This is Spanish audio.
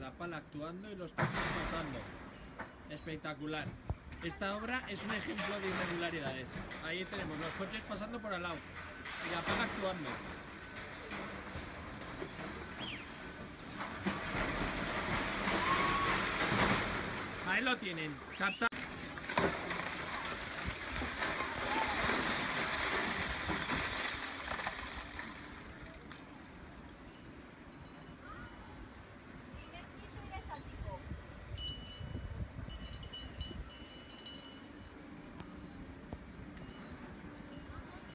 la pala actuando y los coches pasando. Espectacular. Esta obra es un ejemplo de irregularidades. Ahí tenemos los coches pasando por al lado y la pala actuando. Ahí lo tienen. Capta.